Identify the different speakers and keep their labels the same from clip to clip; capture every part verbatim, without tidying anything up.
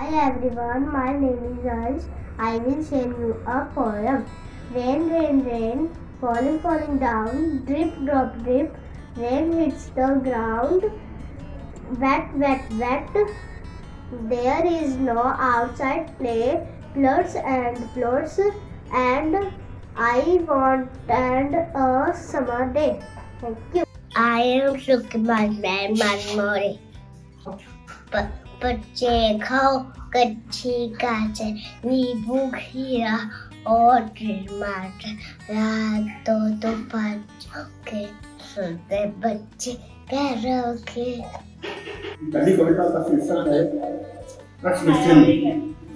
Speaker 1: Hi everyone, my name is Ansh. I will share you a poem. Rain, rain, rain, falling, falling down, drip, drop, drip. Rain hits the ground, wet, wet, wet. There is no outside play, floods and floods, and I want and a summer day. Thank you. I am Shukman Manmore. बच्चे खाओ कच्ची गाजर नींबू खीरा और टमाटर रात तो तो बच्चों के सोते बच्चे पैरों के।
Speaker 2: पहली कविता का शीर्षक है प्रश्न चिन्ह।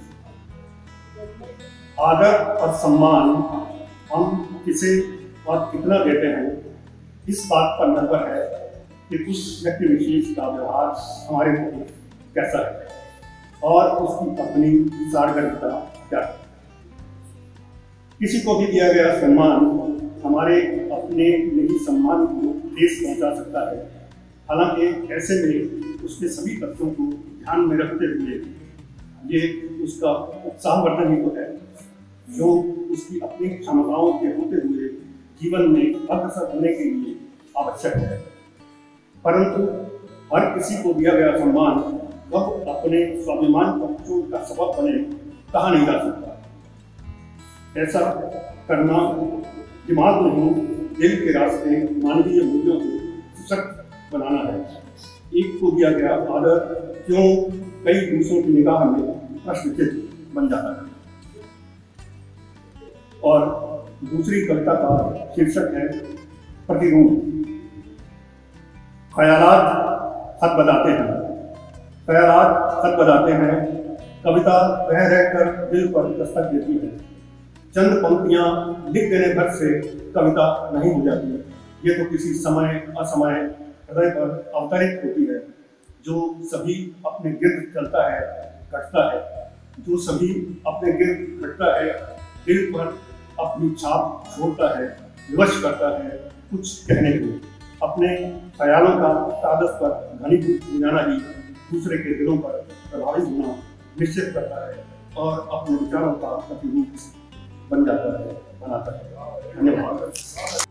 Speaker 2: आदर और सम्मान हम किसे और कितना देते हैं, इस बात पर निर्भर है कि उस व्यक्ति विशेष का व्यवहार हमारे प्रति कैसा है और उसकी अपनी सारगर्भिता क्या है। किसी को भी दिया गया सम्मान हमारे अपने निजी सम्मान को ठेस पहुंचा सकता है। हालांकि ऐसे में उसके सभी तथ्यों को ध्यान में रखते हुए ये उसका उत्साहवर्धन ही तो है जो उसकी अपनी क्षमताओं के होते हुए जीवन में अग्रसर होने के लिए आवश्यक है। परंतु हर किसी को दिया गया सम्मान कब अपने स्वाभिमान पर चोट का सबब बने कहा नहीं जा सकता। ऐसा करना दिमाग नहीं दिल के रास्ते मानवीय मूल्यों को सशक्त बनाना है। एक को दिया गया आदर क्यों कई दूसरों की निगाह में प्रश्न चिन्ह बन जाता है। और दूसरी कविता का शीर्षक है प्रतिरूप। ख्यालात खत बताते हैं, ख्यालात खत बताते हैं, कविता रह रहकर दिल पर दस्तक देती है। चंद पंक्तियां लिख देने भर से कविता नहीं हो जाती। ये तो किसी समय असमय हृदय पर अवतरित होती है। जो सभी अपने गिर्द चलता है घटता है, जो सभी अपने गिर्द घटता है, दिल पर अपनी छाप छोड़ता है, विवश करता है कुछ कहने को। अपने ख्यालों का कागज पर घनीभूत हो जाना ही दूसरे के दिलों पर प्रभावित होना निश्चित करता है और अपने विचारों का प्रतिरूप बन जाता है, बनाता है। धन्यवाद।